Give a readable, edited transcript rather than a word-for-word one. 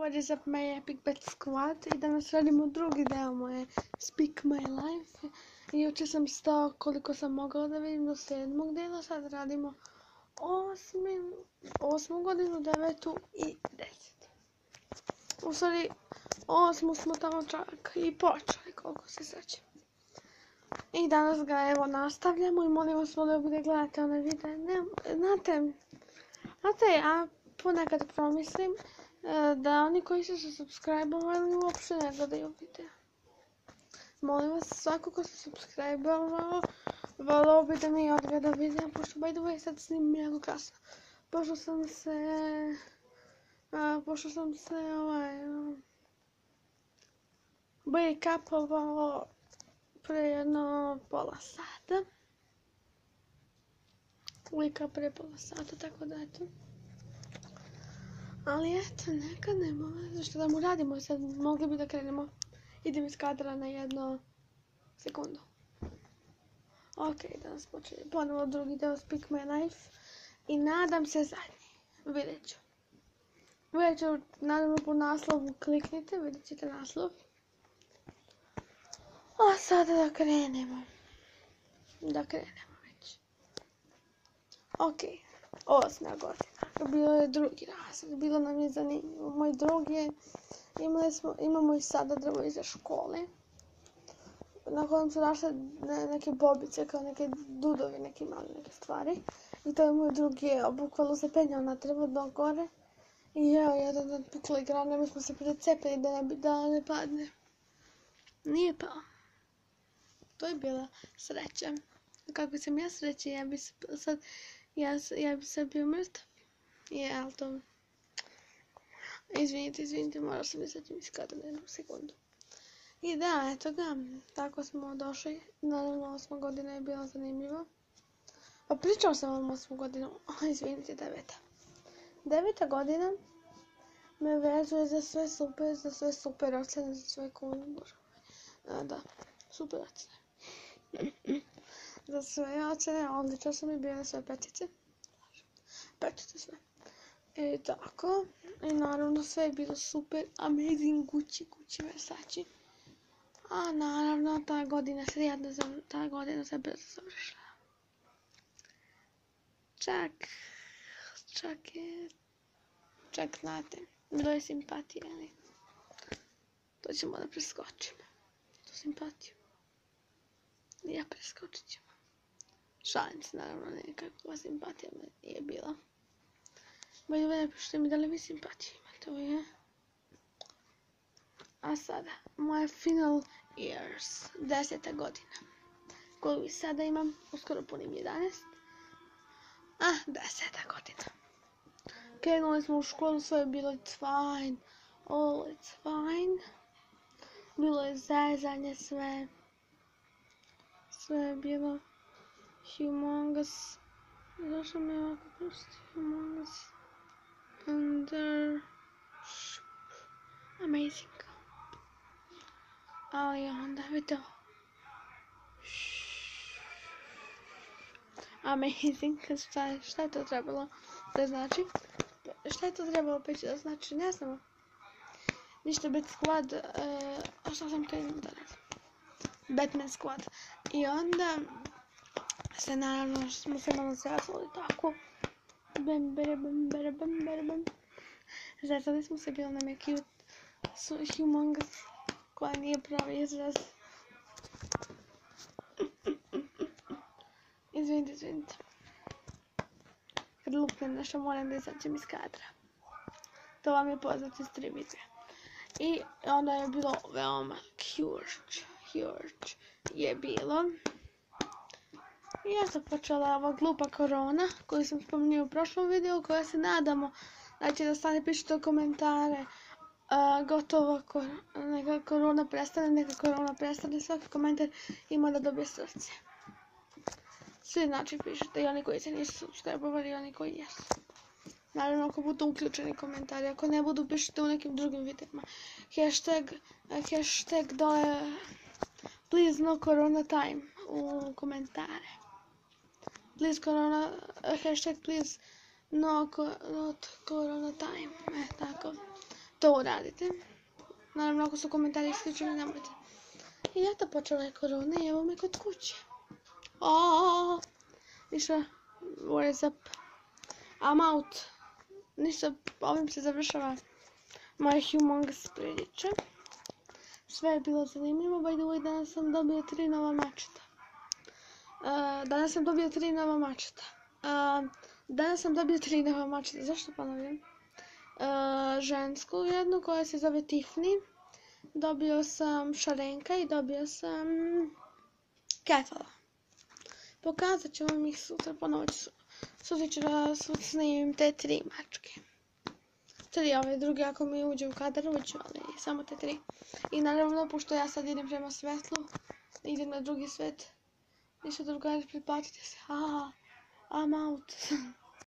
What is up, my Epic Bet Squad? I danas radimo drugi deo moje Speak My Life. I jučer sam stao koliko sam mogla da vidim do 7. dela, sad radimo 8. godinu, 9. i 10. U stvari, 8. smo tamo čak i počeli, koliko se sjećam. I danas ga evo nastavljamo i molim vas da bude gledate one videe. Znate, ja ponekad promislim da oni koji su se subscribe-ovali uopšte ne gledaju videa. Molim vas, svako ko se subscribe-ovao, volao bi da mi odgleda videa, pošto by the way sad snimim jako kasno. Pošto sam se wake up-ovao pre jedno pola sata. Wake up pre pola sata, tako da eto. Ali eto, nekad nema veze što da mu radimo sad, mogli bi da krenemo. Idem iz kadra na jedno sekundu. Ok, danas počeli ponovo drugi deo Speak My Life i nadam se zadnji, vidjet ću. Naravno po naslovu kliknite, vidjet ćete naslov. A sada da krenemo. Već. Ok, 8. godina. Bilo je drugi razred, bilo nam je zanimljivo. Moj drug je, imamo i sada drvo iza škole, na kojem su našle neke bobice, kao neke dudovi, neke mali neke stvari. I to je moj drug je bukvalno se penjao na drvo do gore. I evo, jedan dan pukla i grana, mi smo se precepili da ne padne. Nije pao. To je bila sreća. Kako sam ja sreća, ja bi sad bio mrtav. Ali to... Izvinite, morao sam izaći iz kadra na jednu sekundu. I da, eto ga, tako smo došli. Naravno, 8. godina je bila zanimljiva. Pa pričao sam vam 8. godinu, izvinite, 9. 9. godina me vezuje za sve super ocene, za sve da, super ocene. Za sve ocene, odlično sam i bile sve petice. Petice sve. I tako. I naravno sve je bilo super, amazing, Gucci, Versace. A naravno ta godina se brzo završila. Čak znate, bilo je simpatije, ali to ćemo da preskočimo. Tu simpatiju. Ja preskočit ćemo. Šalim se, naravno, nekakva simpatija je bila. Bolje ne pišite mi da li vi simpatiju imate, A sada, moja final years, 10. godina. Koju sada imam, uskoro punim 11. 10. godina. Krenuli smo u školu, sve je bilo it's fine. All it's fine. Bilo je zajezanje sve. Sve je bilo humongous. Zašto mi je ovako prosto humongous? Amazing. Ali onda vidite. Amazing. Šta je to trebalo da znači? Šta je to trebalo peći da znači? Ne znamo. Ništa, Bet Squad. Šta sam krenuo da radim? Batman Squad. I onda se naravno smo se malo zjazali tako. Bam. Zjazali smo se, bilo nam je cute. Humongous. Koja nije pravi izraz. Izvinite. Kad lupnem nešto moram da izađem iz kadra. To vam je poznato iz 3 videa. I onda je bilo veoma huge je bilo. I ja sam počela ova glupa korona koju sam spomenuo u prošlom videu, koja se nadamo da će da stane, pišite komentare. Gotovo neka korona prestane, svaki komentar ima da dobije srce. Svi znači pišite, i oni koji se nisu subscribe-ovali i oni koji jesu. Naravno ako budu uključeni komentari, ako ne budu pišite u nekim drugim videima. Hashtag dole please no corona time u komentare. Hashtag please not corona time, tako. to uradite. Naravno, ako su komentari isključeni, nemojte. I eto, počela je korona i evo me kod kuće. Ništa, what is up? I'm out. Ništa, ovim se završava moja humongous priča. Sve je bilo zanimljivo, by the way, danas sam dobio 3 nova mačeta. Danas sam dobio 3 nova mačeta, zašto ponavljam? Žensku jednu koja se zove Tiffany, dobio sam Šarenka i dobio sam Kefala. Pokazat ću vam ih sutra, ponovo ću da snimim te 3 mačke. 3, ove druge ako mi uđe u kadar uđu, ali samo te 3. I naravno, pošto ja sad idem prema svetlu, idem na drugi svet, ništa drugari, pretplatite se, I'm out.